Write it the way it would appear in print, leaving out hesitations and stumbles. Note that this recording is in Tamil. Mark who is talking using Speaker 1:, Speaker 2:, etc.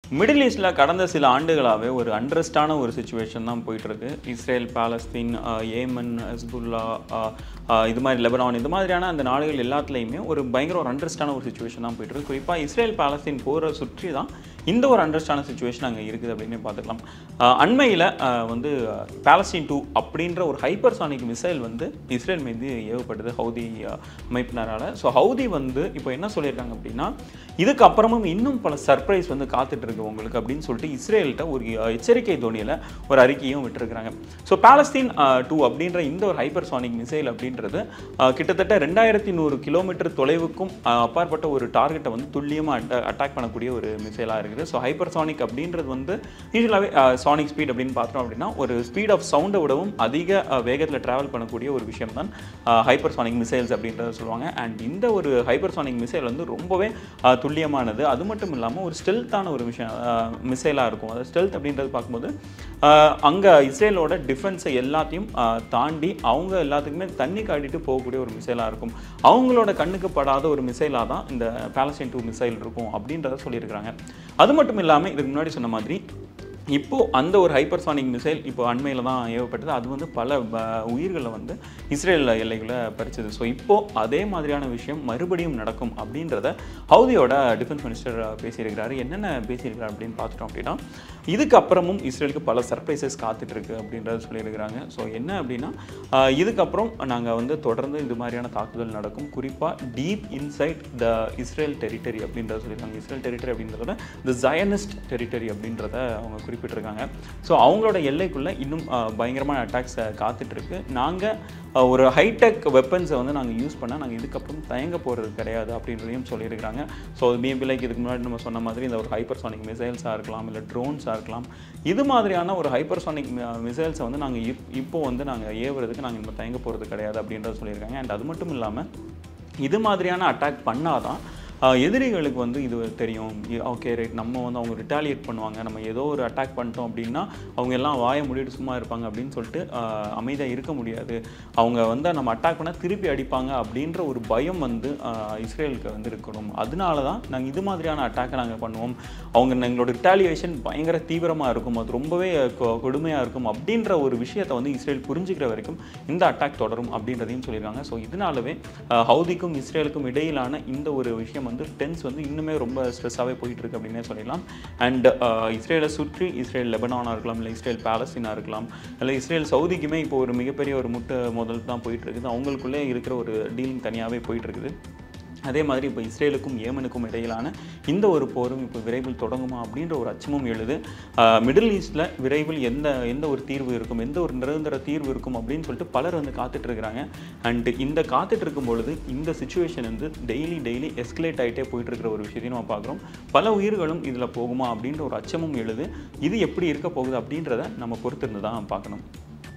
Speaker 1: மிடில் ஈஸ்டில் கடந்த சில ஆண்டுகளாகவே ஒரு அண்ட்ரஸ்டான ஒரு சிச்சுவேஷன் தான் போயிட்டுருக்கு. இஸ்ரேல், பாலஸ்தீன், ஏமன், ஹெஸ்புல்லா, இது மாதிரி லெபனான், இது மாதிரியான அந்த நாடுகள் எல்லாத்துலேயுமே ஒரு பயங்கர ஒரு அண்ட்ரஸ்டான ஒரு சிச்சுவேஷன் தான் போயிட்டுருக்கு. குறிப்பாக இஸ்ரேல் பாலஸ்தீன் போரை சுற்றி தான் இந்த ஒரு அண்ட்ரஸ்டான சிச்சுவேஷன் அங்கே இருக்குது அப்படின்னு பார்த்துக்கலாம். அண்மையில் வந்து பாலஸ்தீன் 2 அப்படின்ற ஒரு ஹைப்பர்சானிக் மிசைல் வந்து இஸ்ரேல் மீது ஏவப்பட்டது ஹவுதி அமைப்பினரால். ஸோ ஹவுதி வந்து இப்போ என்ன சொல்லியிருக்காங்க அப்படின்னா, இதுக்கப்புறமும் இன்னும் பல சர்ப்ரைஸ் வந்து காத்துட்டு இருக்கு உங்களுக்கு அப்படின்னு சொல்லிட்டு இஸ்ரேல்கிட்ட ஒரு எச்சரிக்கை தோனியில் ஒரு அறிக்கையும் விட்டுருக்காங்க. ஸோ பாலஸ்தீன் 2 அப்படின்ற இந்த ஒரு ஹைப்பர்சானிக் மிசைல் அப்படின்றது கிட்டத்தட்ட 2100 கிலோமீட்டர் தொலைவுக்கும் அப்பாற்பட்ட ஒரு டார்கெட்டை வந்து துல்லியமாக அட்டாக் பண்ணக்கூடிய ஒரு மிசைலாக இருக்குது. ஸோ ஹைப்பர்சானிக் அப்படின்றது வந்து யூஸ்வலாகவே சானிக் ஸ்பீட் அப்படின்னு பார்த்தோம் அப்படின்னா ஒரு ஸ்பீட் ஆஃப் சவுண்டை விடவும் அதிக வேகத்தில் ட்ராவல் பண்ணக்கூடிய ஒரு விஷயம் தான் ஹைப்பர்சானிக் மிசைல்ஸ் அப்படின்றத சொல்லுவாங்க. அண்ட் இந்த ஒரு ஹைப்பர்சானிக் மிசைல் வந்து ரொம்பவே துல்லியமானது. அது மட்டும் இல்லாமல் ஒரு ஸ்டெல்த்தான ஒரு மிசைலாக இருக்கும். அது ஸ்டெல்த் அப்படின்றது பார்க்கும்போது அங்கே இஸ்ரேலோட டிஃபென்ஸை எல்லாத்தையும் தாண்டி அவங்க எல்லாத்துக்குமே தண்ணி காட்டிட்டு போகக்கூடிய ஒரு மிசைலாக இருக்கும். அவங்களோட கண்ணுக்கு படாத ஒரு மிசைலாக தான் இந்த பாலஸ்தீன் 2 மிசைல் இருக்கும் அப்படின்றத சொல்லியிருக்கிறாங்க. அது மட்டும் இல்லாமல் இதுக்கு முன்னாடி சொன்ன மாதிரி இப்போது அந்த ஒரு ஹைப்பர்சானிக் மிசைல் இப்போ அண்மையில் தான் ஏவப்பட்டது. அது வந்து பல உயிர்களை வந்து இஸ்ரேல் எல்லைகளை பறிச்சது. ஸோ இப்போது அதே மாதிரியான விஷயம் மறுபடியும் நடக்கும் அப்படின்றத ஹவுதியோட டிஃபென்ஸ் மினிஸ்டர் பேசியிருக்கிறாரு. என்னென்ன பேசியிருக்கிறார் அப்படின்னு பார்த்துட்டோம் அப்படின்னா, இதுக்கப்புறமும் இஸ்ரேலுக்கு பல சர்ப்ரைசஸ் காத்துட்ருக்கு அப்படின்றத சொல்லியிருக்கிறாங்க. ஸோ என்ன அப்படின்னா, இதுக்கப்புறம் நாங்கள் வந்து தொடர்ந்து இது மாதிரியான தாக்குதல் நடக்கும், குறிப்பாக deep inside the Israel territory அப்படின்றத சொல்லியிருக்காங்க. இஸ்ரேல் டெரிட்டரி அப்படின்றத த ஜயனிஸ்ட் டெரிட்டரி அப்படின்றத அவங்க குறிப்பிட்டிருக்காங்க. ஸோ அவங்களோட எல்லைக்குள்ளே இன்னும் பயங்கரமான அட்டாக்ஸ் காத்துட்ருக்கு. நாங்கள் ஒரு ஹைடெக் வெப்பன்ஸை வந்து நாங்கள் யூஸ் பண்ணால் நாங்கள் இதுக்கப்புறம் தயங்க போகிறது கிடையாது அப்படின்றதையும் சொல்லியிருக்கிறாங்க. ஸோ மேபி லைக் இதுக்கு முன்னாடி நம்ம சொன்ன மாதிரி இந்த ஒரு ஹைப்பர்சானிக் மிசைல்ஸாக இருக்கலாம், இல்லை ட்ரோன்ஸாக இருக்கலாம். இது மாதிரியான ஒரு ஹைப்பர்சானிக் மிசைல்ஸை வந்து நாங்கள் இப்போ வந்து நாங்கள் ஏவுறதுக்கு நாங்கள் இன்னும் தயங்க போகிறது கிடையாது அப்படின்றத சொல்லியிருக்காங்க. அண்ட் அது மட்டும் இல்லாமல் இது மாதிரியான அட்டாக் பண்ணாதான் எதிரிகளுக்கு வந்து இது தெரியும். ஓகே ரைட், நம்ம வந்து அவங்க ரிட்டாலியேட் பண்ணுவாங்க, நம்ம ஏதோ ஒரு அட்டாக் பண்ணிட்டோம் அப்படின்னா அவங்க எல்லாம் வாயை மூடிட்டு சும்மா இருப்பாங்க அப்படின்னு சொல்லிட்டு அமைதியாக இருக்க முடியாது. அவங்க வந்து நம்ம அட்டாக் பண்ணால் திருப்பி அடிப்பாங்க அப்படின்ற ஒரு பயம் வந்து இஸ்ரேலுக்கு வந்து இருக்கணும். அதனால தான் நாங்கள் இது மாதிரியான அட்டாக்கை நாங்கள் பண்ணுவோம். எங்களோட ரிட்டாலியேஷன் பயங்கர தீவிரமாக இருக்கும், அது ரொம்பவே கொடுமையாக இருக்கும் அப்படின்ற ஒரு விஷயத்தை வந்து இஸ்ரேல் புரிஞ்சுக்கிற வரைக்கும் இந்த அட்டாக் தொடரும் அப்படின்றதையும் சொல்லியிருக்காங்க. ஸோ இதனாலவே ஹவுதிக்கும் இஸ்ரேலுக்கும் இடையிலான இந்த ஒரு விஷயம் வந்து டென்ஸ் வந்து இன்னுமே ரொம்ப ஸ்ட்ரெஸ்ஸாகவே போயிட்டு இருக்கு அப்படின்னே சொல்லலாம். அண்ட் இஸ்ரேலை சுற்றி இஸ்ரேல் லெபனானாக இருக்கலாம், இல்லை இஸ்ரேல் பாலஸ்தீனாக இருக்கலாம், இல்லை இஸ்ரேல் சவுதிக்குமே இப்போ ஒரு மிகப்பெரிய ஒரு மோதல் தான் போயிட்டு இருக்குது. அவங்களுக்குள்ளே இருக்கிற ஒரு டீலிங் தனியாகவே போயிட்டு இருக்குது. அதே மாதிரி இப்போ இஸ்ரேலுக்கும் ஏமனுக்கும் இடையிலான இந்த ஒரு போரும் இப்போ விரைவில் தொடங்குமா அப்படின்ற ஒரு அச்சமும் எழுது. மிடில் ஈஸ்டில் விரைவில் எந்த ஒரு தீர்வு இருக்கும், எந்த ஒரு நிரந்தர தீர்வு இருக்கும் அப்படின்னு சொல்லிட்டு பலர் வந்து காத்துட்ருக்குறாங்க. அண்டு இந்த காத்துட்ருக்கும் பொழுது இந்த சிச்சுவேஷன் வந்து டெய்லி எஸ்கலேட் ஆகிட்டே போயிட்டுருக்கிற ஒரு விஷயத்தையும் நம்ம பார்க்குறோம். பல உயிர்களும் இதில் போகுமா அப்படின்ற ஒரு அச்சமும் எழுது. இது எப்படி இருக்க போகுது அப்படின்றத நம்ம பொறுத்திருந்து தான் பார்க்கணும்.